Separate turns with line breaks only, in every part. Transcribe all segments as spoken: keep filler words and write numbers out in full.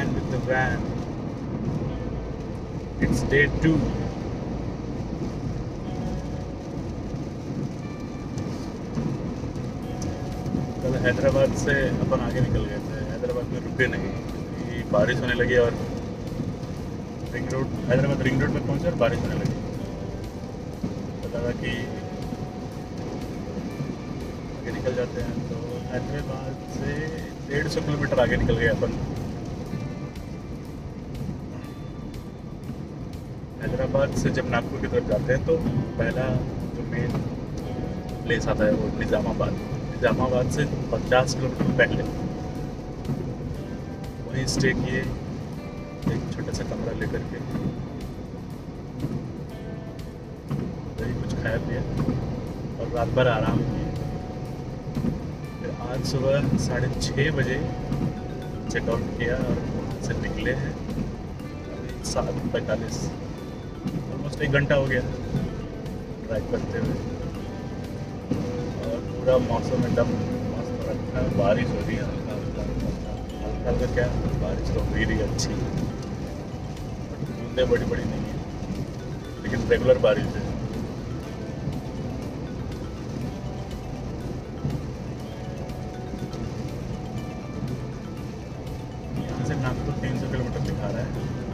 man with the van. It's day two. कल हैदराबाद से अपन आगे निकल गए थे, हैदराबाद में रुके नहीं, ये बारिश होने लगी और ring road Hyderabad ring road पे पहुंचे और बारिश होने लगी। पता था कि आगे निकल जाते हैं, तो हैदराबाद से डेढ़ सौ किलोमीटर आगे निकल गए अपन। हैदराबाद से जब नागपुर की तरफ जाते हैं तो पहला जो मेन प्लेस आता है वो निज़ामाबाद। निज़ामाबाद से पचास किलोमीटर पहले वहीं स्टे किए, एक छोटा सा कमरा लेकर के, वही कुछ खाया पिया और रात भर आराम किए। फिर आज सुबह साढ़े छः बजे चेकआउट किया और वहाँ से निकले हैं। अभी सात पैंतालीस, ऑलमोस्ट एक घंटा हो गया ड्राइव करते हुए, और पूरा मौसम एकदम मस्त रखा है। बारिश हो रही है हल्का हल्का हल्का हल्का क्या बारिश तो हो ही रही है अच्छी, बूंदें बड़ी बड़ी नहीं है लेकिन रेगुलर बारिश है। यहाँ से नागपुर तीन सौ किलोमीटर दिखा रहा है,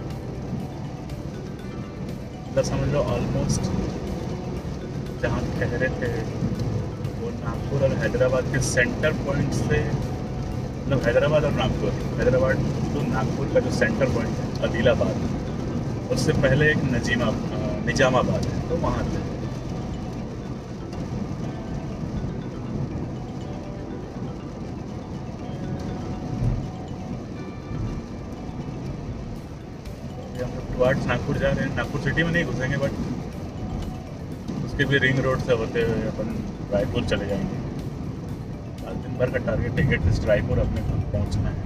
मतलब समझ लो ऑलमोस्ट जहाँ ठहरे थे वो नागपुर और हैदराबाद के सेंटर पॉइंट से, मतलब हैदराबाद और नागपुर, हैदराबाद तो नागपुर का जो सेंटर पॉइंट है आदिलाबाद, उससे पहले एक नजीमा निजामाबाद है, तो वहाँ थे। हम लोग टुवार्ड्स नागपुर जा रहे हैं। नागपुर सिटी में नहीं घुसेंगे, बट उसके भी रिंग रोड से होते हुए अपन रायपुर चले जाएंगे। आज दिन भर का टारगेट है एटलीस्ट रायपुर अपने को पहुंचना है।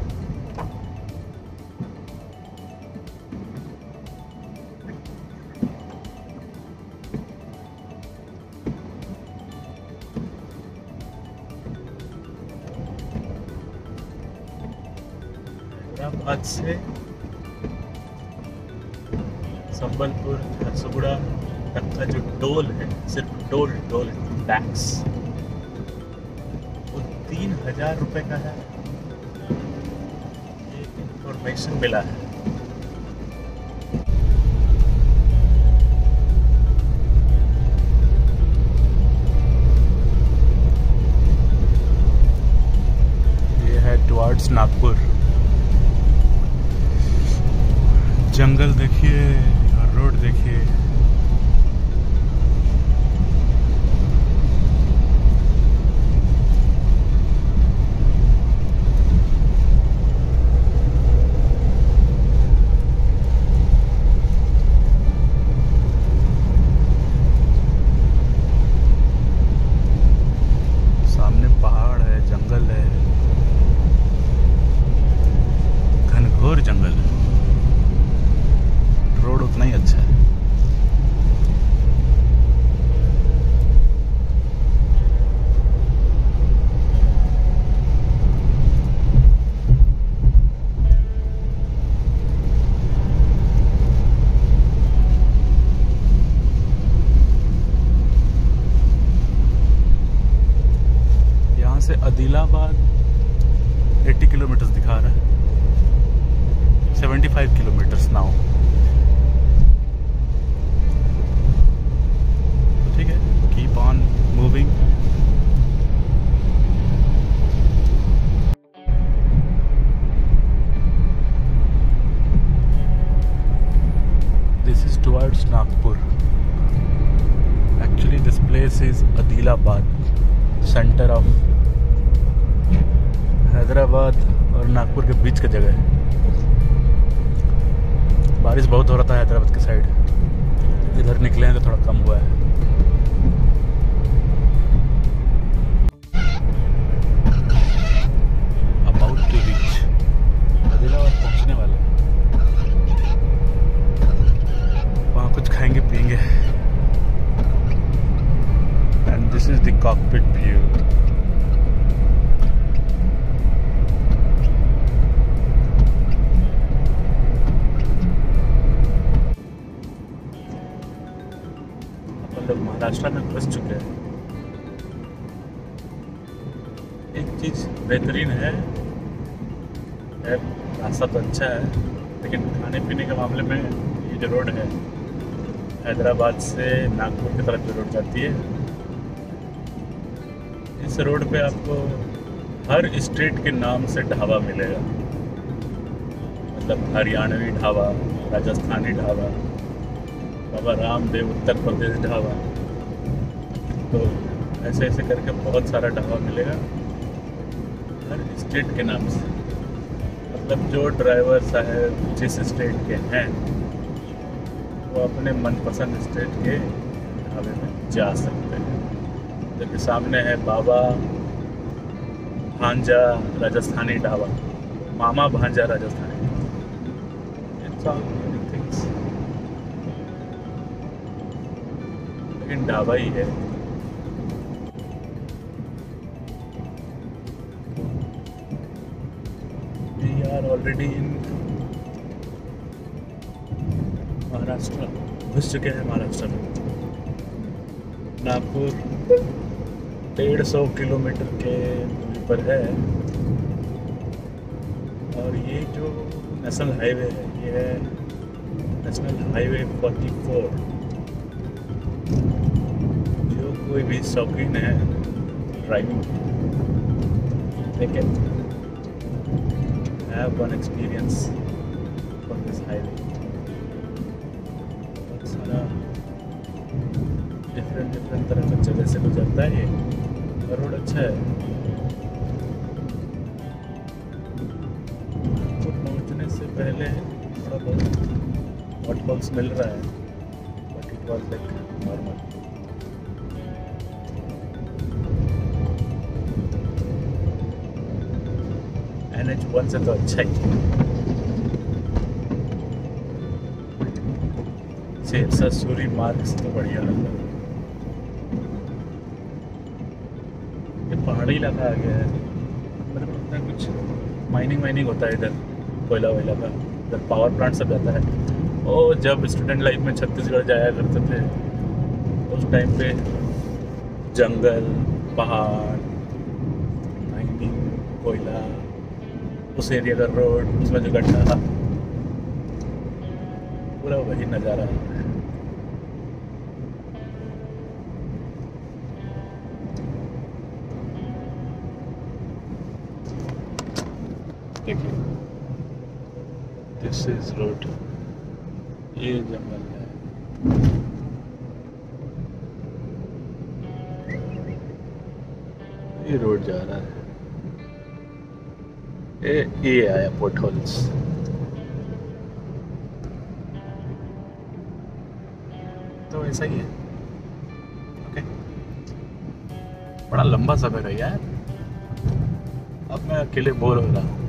हैदराबाद से संबलपुर झरसुगुड़ा तक का जो टोल है, सिर्फ टोल टोल टैक्स, वो तीन हजार रुपये का है। ये इंफॉर्मेशन मिला है। ये है टुवार्ड्स नागपुर। जंगल देखिए और रोड देखिए। सामने पहाड़ है, जंगल है, घनघोर जंगल है, रोड उतना ही अच्छा है। यहाँ से आदिलाबाद अस्सी किलोमीटर दिखा रहा है, पचहत्तर किलोमीटर नाउ। ठीक है, keep on moving. This is towards Nagpur. Actually this place is Adilabad, centre of Hyderabad और नागपुर के बीच का जगह है। बारिश बहुत हो रहा था हैदराबाद के साइड, इधर निकले हैं तो थोड़ा कम हुआ है। अबाउट टू रीच, आदिलाबाद पहुंचने वाले, वहाँ कुछ खाएंगे पिएंगे। And this is the cockpit view. लोग महाराष्ट्र में घुस चुके हैं। एक चीज़ बेहतरीन है, है रास्ता तो अच्छा है, लेकिन खाने पीने के मामले में ये जो रोड है हैदराबाद से नागपुर की तरफ जो रोड जाती है, इस रोड पे आपको हर स्टेट के नाम से ढाबा मिलेगा। मतलब हरियाणवी ढाबा, राजस्थानी ढाबा, बाबा रामदेव उत्तर प्रदेश ढाबा, तो ऐसे ऐसे करके बहुत सारा ढाबा मिलेगा हर स्टेट के नाम से। मतलब जो ड्राइवर साहब जिस स्टेट के हैं वो अपने मनपसंद स्टेट के ढाबे में जा सकते हैं। जबकि सामने है बाबा भांजा राजस्थानी ढाबा, मामा भांजा राजस्थानी, इट्स ऑल थिंग्स, लेकिन ढाबा ही है। We are already in Maharashtra, घुस चुके हैं महाराष्ट्र में। नागपुर डेढ़ सौ किलोमीटर के दूरी पर है, और ये जो नेशनल हाईवे है ये है नेशनल हाईवे चौवालीस। जो कोई भी शौकीन है driving, they can have one experience on this highway। बहुत सारा डिफरेंट डिफरेंट तरह का जगह से गुजरता है ये, रोड अच्छा है। तो पहुंचने से पहले थोड़ा बहुत हॉट बॉक्स मिल रहा है, but it was like normal. N H one से तो अच्छा ही सिरसा सूरी मार्ग से तो बढ़िया लगा। ये पहाड़ी इलाका आ गया है, मतलब इतना कुछ माइनिंग वाइनिंग होता है इधर, कोयला वोयला का, इधर पावर प्लांट सब जाता है। और जब स्टूडेंट लाइफ में छत्तीसगढ़ जाया करते थे उस टाइम पे जंगल, पहाड़, माइनिंग, कोयला, उस एरिया का रोड, उसमें जो गड्ढा था, पूरा वही नज़ारा है। देखिए, दिस इज रोड, ये जंगल है। ये रोड जा रहा है, ये ये आया पोर्ट होल्स। तो ऐसा ही है। ओके, बड़ा लंबा सफर है यार, अब मैं अकेले बोर हो रहा हूँ।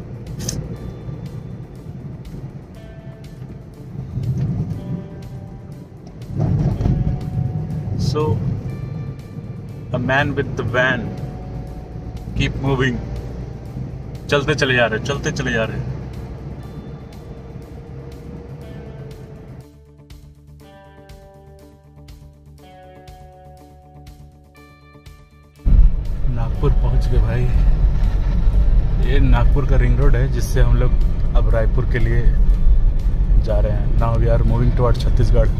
So, a man with the van, keep moving. चलते चले जा रहे, चलते चले जा रहे। नागपुर पहुंच गए भाई। ये नागपुर का रिंग रोड है जिससे हम लोग अब रायपुर के लिए जा रहे हैं। Now we are moving toward Chhattisgarh.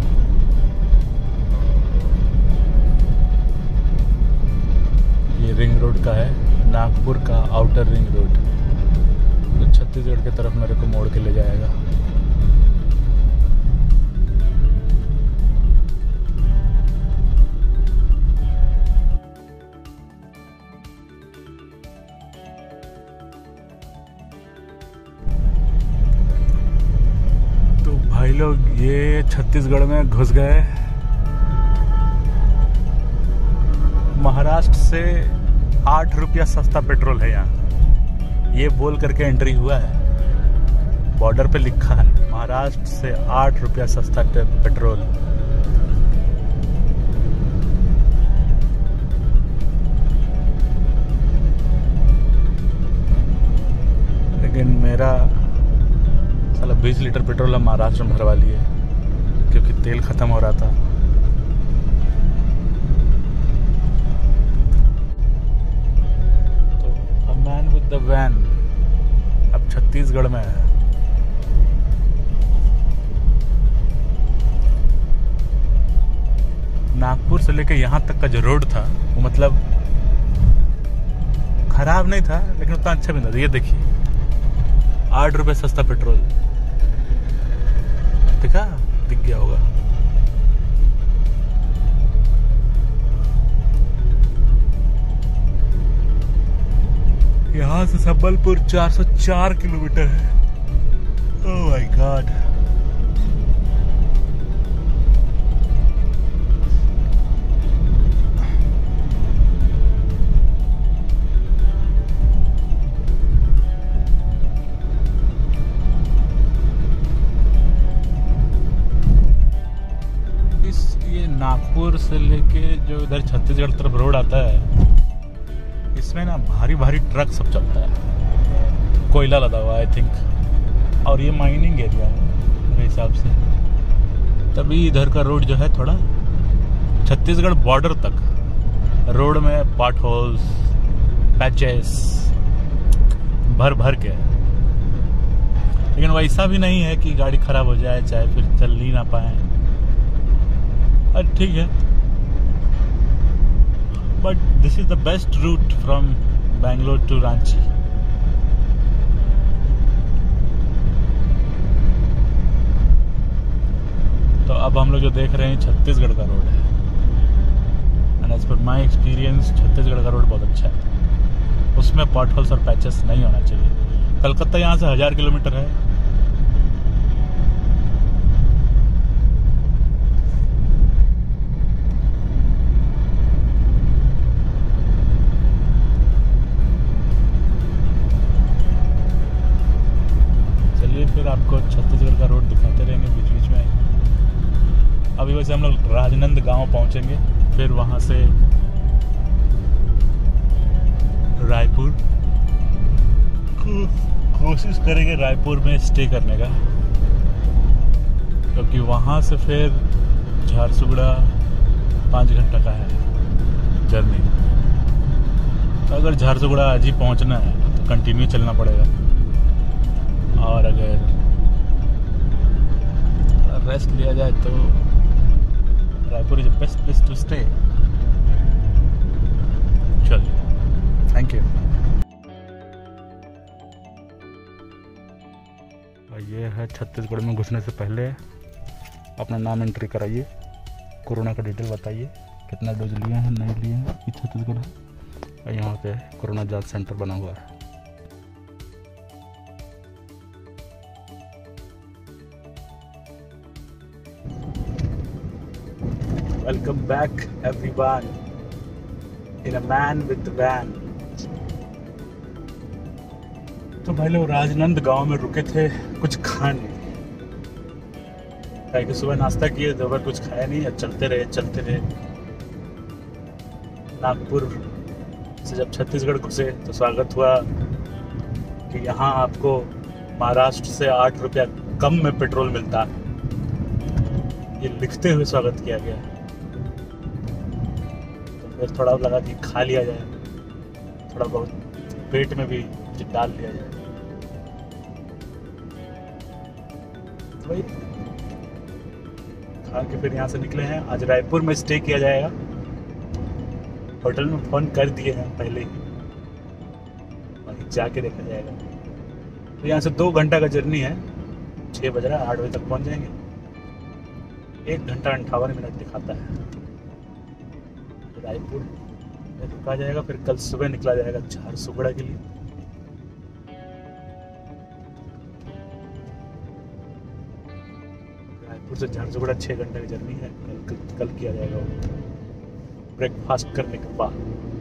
ये रिंग रोड का है, नागपुर का आउटर रिंग रोड, तो छत्तीसगढ़ की तरफ मेरे को मोड़ के ले जाएगा। तो भाई लोग ये छत्तीसगढ़ में घुस गए। महाराष्ट्र से आठ रुपया सस्ता पेट्रोल है यहाँ, ये बोल करके एंट्री हुआ है। बॉर्डर पे लिखा है महाराष्ट्र से आठ रुपया सस्ता पेट्रोल। लेकिन मेरा साला बीस लीटर पेट्रोल हम महाराष्ट्र में भरवा लिए क्योंकि तेल खत्म हो रहा था। द वैन अब छत्तीसगढ़ में है। नागपुर से लेके यहाँ तक का जो रोड था वो मतलब खराब नहीं था, लेकिन उतना अच्छा भी नहीं था। ये देखिए आठ रुपए सस्ता पेट्रोल, दिखा दिख गया होगा। यहाँ से संबलपुर चार सौ चार किलोमीटर है। Oh my god. इस ये नागपुर से लेके जो इधर छत्तीसगढ़ तरफ रोड आता है, इसमें ना भारी भारी ट्रक सब चलता है, कोयला लदा हुआ आई थिंक, और ये माइनिंग एरिया है मेरे हिसाब से। तभी इधर का रोड जो है थोड़ा छत्तीसगढ़ बॉर्डर तक रोड में पॉट होल्स पैचेस भर भर के, लेकिन वैसा भी नहीं है कि गाड़ी खराब हो जाए चाहे फिर चल ही ना पाए। अरे ठीक है, but this is the best route from Bangalore to Ranchi. तो अब हम लोग जो देख रहे हैं छत्तीसगढ़ का रोड है, and as per my experience Chhattisgarh का रोड बहुत अच्छा है, उसमें पॉटहोल्स और पैचेस नहीं होना चाहिए। कलकत्ता यहाँ से हजार किलोमीटर है, फिर आपको छत्तीसगढ़ का रोड दिखाते रहेंगे बीच बीच में। अभी वैसे हम लोग राजनंद गांव पहुंचेंगे, फिर वहां से रायपुर, कोशिश करेंगे रायपुर में स्टे करने का, क्योंकि वहां से फिर झारसुगड़ा पाँच घंटा का है जर्नी। तो अगर झारसुगड़ा आज ही पहुंचना है तो कंटिन्यू चलना पड़ेगा, और अगर रेस्ट लिया जाए तो Raipur is the best place to stay. चलिए, थैंक यू। ये है छत्तीसगढ़ में घुसने से पहले अपना नाम एंट्री कराइए, कोरोना का डिटेल बताइए, कितना डोज लिए हैं नहीं लिए हैं। ये छत्तीसगढ़ है और यहाँ पे कोरोना जांच सेंटर बना हुआ है। Welcome back everyone in a man with the van। तो भाई लोग राजनंद गांव में रुके थे कुछ खाने, कि सुबह नाश्ता किए, दोपहर कुछ खाया नहीं, चलते रहे चलते रहे। नागपुर से जब छत्तीसगढ़ घुसे तो स्वागत हुआ कि यहाँ आपको महाराष्ट्र से आठ रुपया कम में पेट्रोल मिलता है, ये लिखते हुए स्वागत किया गया। फिर थोड़ा लगा कि खा लिया जाए, थोड़ा बहुत पेट में भी डाल लिया जाए। तो भाई खा के फिर यहाँ से निकले हैं। आज रायपुर में स्टे किया जाएगा, होटल में फ़ोन कर दिए हैं पहले ही, वहीं जाके देखा जाएगा। तो यहाँ से दो घंटा का जर्नी है, छः बज रहा है, आठ बजे तक पहुँच जाएंगे। एक घंटा अंठावन मिनट दिखाता है। रायपुर में रुका जाएगा, फिर कल सुबह निकला जाएगा झारसुगड़ा के लिए। रायपुर से झारसुगड़ा छः घंटे की जर्नी है। कल कल किया जाएगा ब्रेकफास्ट करने के बाद।